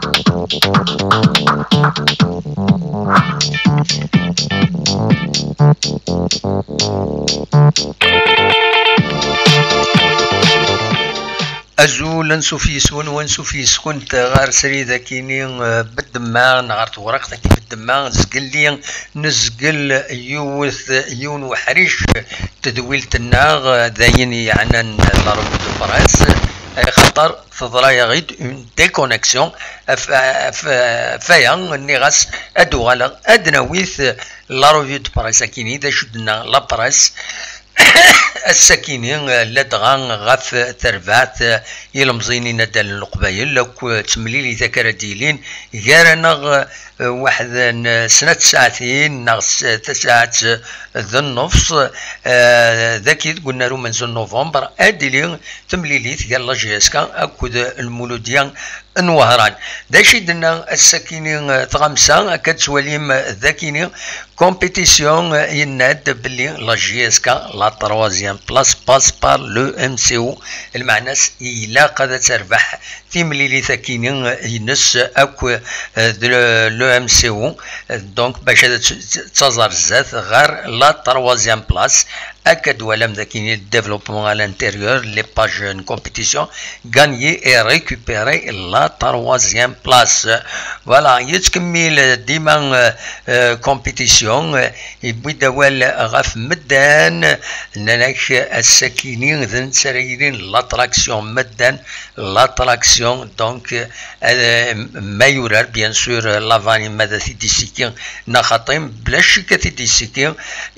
أزول نسوفيسون ونسوفيسكون غار سريدا كيني بالدماغ غار تورق كي بالدماغ زقلي نزقل يون وحريش تدويل الناغ داين يعني لارب دبراس خطر تضرا غيد اون ديكونيكسيون فيا نيغاس ادوغالا ادناويث لاروفيو دبراس كيني دا شدنا لابراس السكينين لدغان غف ترفات يلمزيني ندال القبايل لو تمليلي ذكر ديلين غيرنا واحد سنة ساعتين ناقص ساعات ذو النص ذاكي قلنا له من زون نوفمبر اديلين تمليلي يلا جيسكا اكد المولوديان نوهران داشي دنا السكينين تغمسا كتسوليم ذاكيني كومبيتيسيون يناد بلي لا جيسكا لا تروازيام بلاس باس بار لو ام سي او المعناس إلا قد تربح تيمليلي ثاكينين ينس اكو لو ام سي او دونك باش تزار الزات غير لا تروازيام بلاس أكد ولم ذاكيني الديفلوبمون على l'intérieur les pages en compétition gagner et récupérer la troisième place voilà يتكمل ديما كومبيتيسيون يبوي دوال غاف مدان نلاك السكينين ذن سريرين لاتراكسيون مدان لاتراكسيون دونك ما يورار بيان سور لافاني ماذا تيديسيكين نخاطيم بلاش كتيديسيكين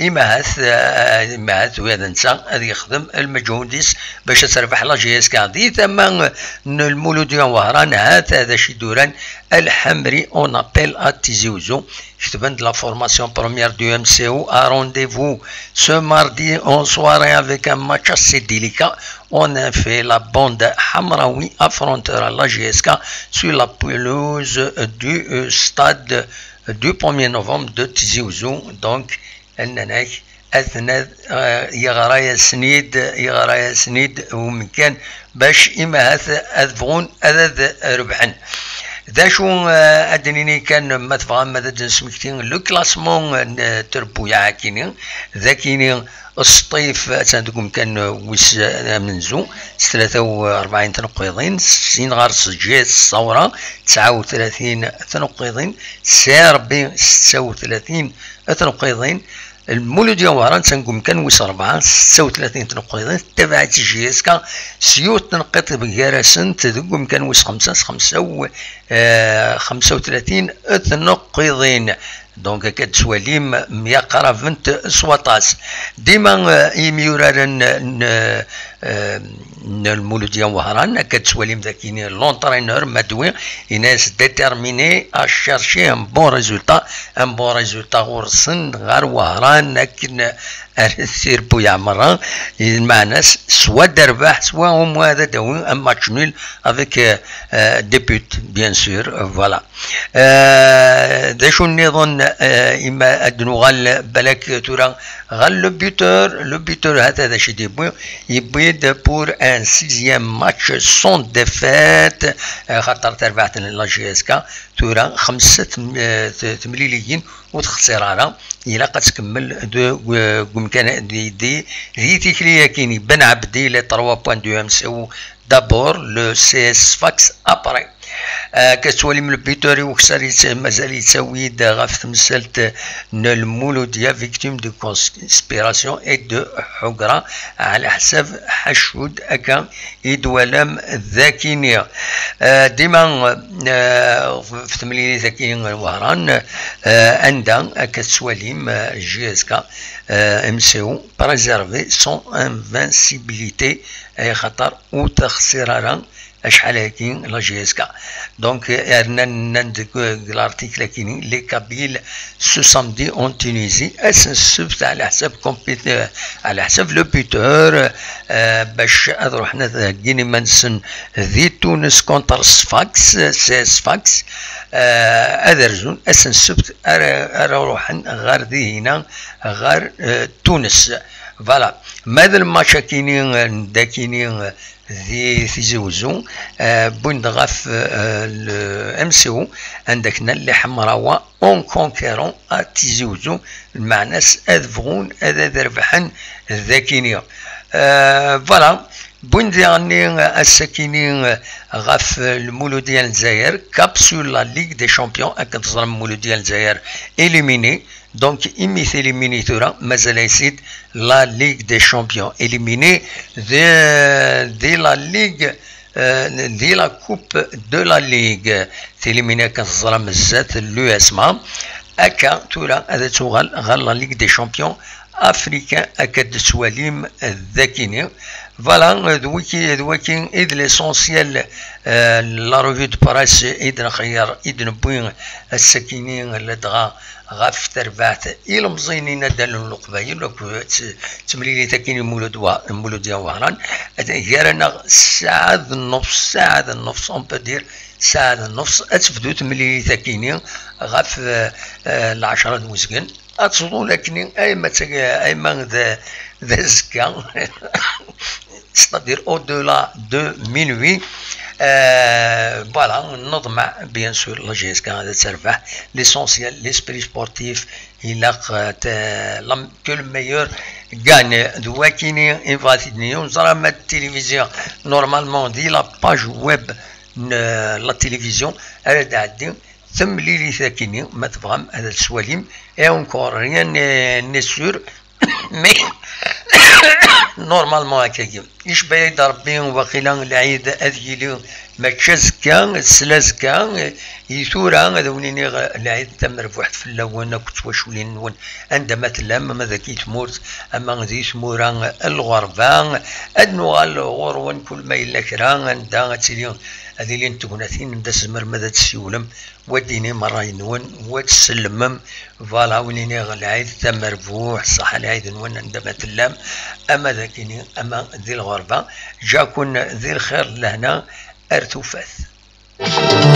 إما هذا نسا هذا يخدم المجهوديس باش تربح لا جي اس كاردي ثم المولوديان وهران هذا شي دوران الحمري اون ابيل ا تيزيوزو كتبن لا فورماسيون بروميير دو ام سي او ا رونديفو سو ماردي اون سواري افيك ان ماتش اسي ديليكا on a fait la bande Hamraoui affrontera la GSK sur la pelouse du stade du 1er novembre de Tizi Ouzou donc النناك أثناء يغرايا سنيد ومكان باش إما هذا أذفون أذ ربحن ذا شو أدنيني كان ما تفهم ماذا نسمكتين لو كلاسمون تربو يعاكيني ذاكيني الصيف عندكم كان ويس منزو 43 تنقيضين سين غار سجيت الثورة 39 تنقيضين سيربي 36 تنقيضين المولوديان وهران تنقوم كان ويس 4 36 تنقيضين تبعت جي اس كا سيوت تنقيط بكارسن تدقوم كان ويس 35 تنقيضين دونك كتسواليم ميقرا فنت سواطاس ديما يميورارن المولوديان وهران كتسواليم ذاكيني لونترينور مدوي يناس ديتيرميني ا شيرشي ان بون ريزولتا ورسن غير وهران لكن الثير بو يعمران المعنى سوا دربح سوا هم هذا داوي ان ماتش نول افيك ديبوت بيان سور فوالا دا شو نظن اما ادنو غال بالك تورا غال لو بيوتور هذا شي ديبو يبيد بور ان سيزيام ماتش سون ديفيت خاطر تربحت لا جي اس كا تورا 5 تمليليين وتخسر إلا قد تكمل كان دي تيكليا كيني بن عبدي لي 3 بوان دو ام سي او دابور لو سي اس فاكس ابري كتولي من البيتوري وكسر مازال يتسوي غاف تمثلت المولوديا فيكتيم دو كونسبيراسيون اي دو حقرة على حساب حشود اكا يدولم ذاكينيا ديما في تمليلي ذاكينيا وهران عندها كتسواليم جي اس كا ام سي او بريزيرفي سون انفانسيبيليتي اي خطر وتخسيرها اشحال هاكين لا جي اس كا دونك ارنا لارتيكل كيني لي كابيل سو سامدي اون تونيزي السبت على حساب على حساب لو بيتور باش روحنا كيني مانسن ذي تونس كونتر سفاكس سي سفاكس ادرزون السبت روحن غير ذي هنا غير تونس فوالا ماذا الماتش كاينين داكينين ذي تيزوزو بوند غاف الام سي او عندك اللي حمراوا اون كونكيرون تيزوزو المعناس اذفغون اذا ربحن ذاكينيا فوالا بوند يعني الساكنين غاف المولو ديال الجزائر كابسول لا ليغ دي شامبيون كتظهر المولو ديال الجزائر اليميني دونك إميث إليميني ثورا مازال يسيد لا ليغ دي شامبيون إليميني دي لا ليغ دي لا كوب دو لا ليغ تيليميني كتظهر مزات لو اسما أكا ثورا هذا تغال غال لا ليغ دي شامبيون أفريكان أكاد سواليم الذاكيني فوالا دوكي إذ ليسونسيال لا روفي دو باراس إذ نخير إذ نبوين الساكنين اللي غاف تربعت إلا مزينين دالون القبايل تمليلي تاكين المولود ديال وهران غيرنا ساعة النص اون بو دير ساعة النص أتفدو تمليلي تاكيني غاف العشرة دوزكن أتصدو لكن أيما ذا زكا c'est-à-dire au-delà de minuit voilà نضمع bien sûr la GSK هذا تربح l'essentiel l'esprit sportif il a que le meilleur gagne دواكيني انفاتيني ونزرع ما التلفزيون نورمالمون دي لا باج ويب لا تلفزيون هذا عندي ثم ليلي ثاكيني ما تفهم هذا السواليم et encore rien n'est sûr mais نورمالمون هكاكي يشبه يد ربي وقيلا العيد اذيلي ما تشزكا سلازكا يثورا هذا ونيني العيد تم واحد في اللون كنت واشولين نون عندما تلام ماذا كي تموت اما ذي ثمورا الغربان ادنو الغرون كل ما الا كرا عندها تسيلي هذه اللي نتقناثين ندس ماذا تسيولم وديني مرة ينون وتسلمم فوالا ونيني العيد تم ربوح صح العيد نون عندما تلام اما ذاكيني اما ذي الغربة جاكن ذي الخير لهنا ارتفاث